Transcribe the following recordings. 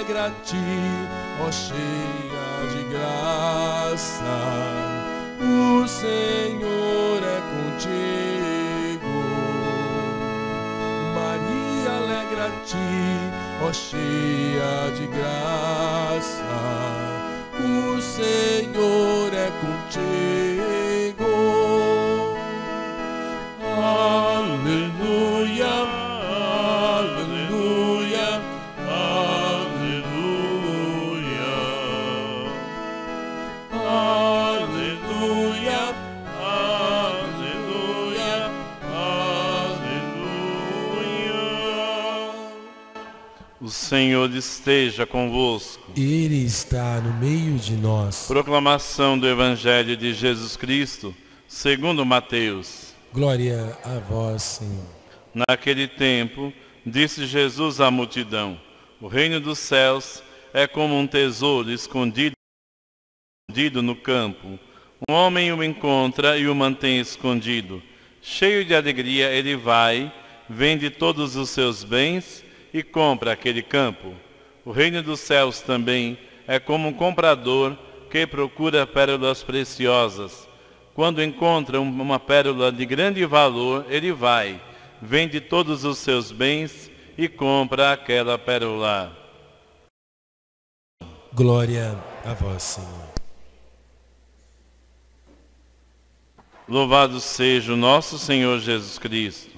alegra-te, ó cheia de graça, o Senhor é contigo. Maria, alegra-te, ó cheia de graça, o Senhor é contigo. Aleluia, aleluia, aleluia, aleluia, aleluia, aleluia. O Senhor esteja convosco. Ele está no meio de nós. Proclamação do Evangelho de Jesus Cristo, segundo Mateus. Glória a vós, Senhor. Naquele tempo, disse Jesus à multidão: o reino dos céus é como um tesouro escondido no campo. Um homem o encontra e o mantém escondido. Cheio de alegria, ele vai, vende todos os seus bens e compra aquele campo. O reino dos céus também é como um comprador que procura pérolas preciosas. Quando encontra uma pérola de grande valor, ele vai, vende todos os seus bens e compra aquela pérola. Glória a vós, Senhor. Louvado seja o nosso Senhor Jesus Cristo.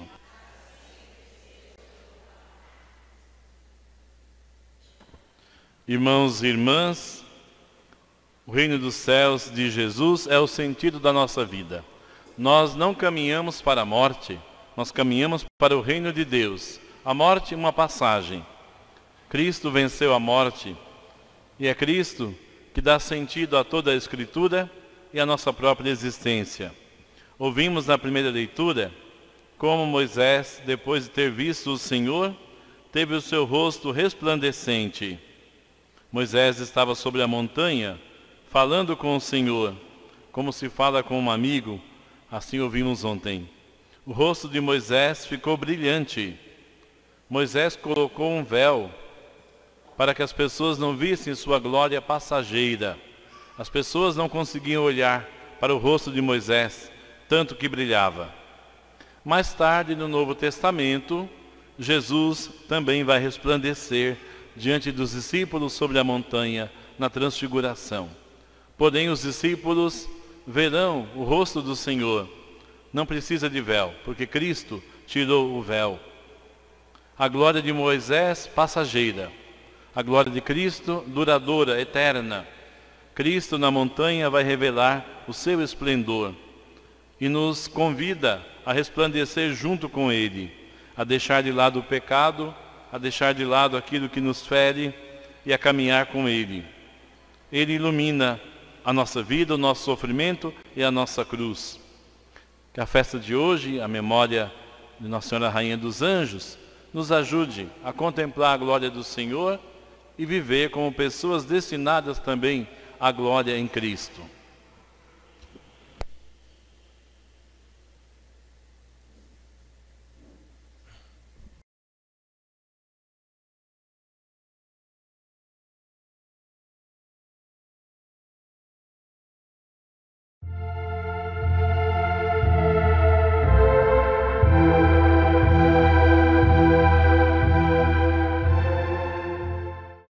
Irmãos e irmãs, o reino dos céus de Jesus é o sentido da nossa vida. Nós não caminhamos para a morte, nós caminhamos para o reino de Deus. A morte é uma passagem. Cristo venceu a morte e é Cristo que dá sentido a toda a Escritura e a nossa própria existência. Ouvimos na primeira leitura como Moisés, depois de ter visto o Senhor, teve o seu rosto resplandecente. Moisés estava sobre a montanha, falando com o Senhor, como se fala com um amigo, assim ouvimos ontem. O rosto de Moisés ficou brilhante. Moisés colocou um véu para que as pessoas não vissem sua glória passageira. As pessoas não conseguiam olhar para o rosto de Moisés, tanto que brilhava. Mais tarde, no Novo Testamento, Jesus também vai resplandecer diante dos discípulos sobre a montanha, na transfiguração. Porém, os discípulos verão o rosto do Senhor. Não precisa de véu, porque Cristo tirou o véu. A glória de Moisés, passageira. A glória de Cristo, duradoura, eterna. Cristo na montanha vai revelar o seu esplendor e nos convida a resplandecer junto com Ele, a deixar de lado o pecado, a deixar de lado aquilo que nos fere e a caminhar com Ele. Ele ilumina a nossa vida, o nosso sofrimento e a nossa cruz. Que a festa de hoje, a memória de Nossa Senhora Rainha dos Anjos, nos ajude a contemplar a glória do Senhor e viver como pessoas destinadas também à glória em Cristo.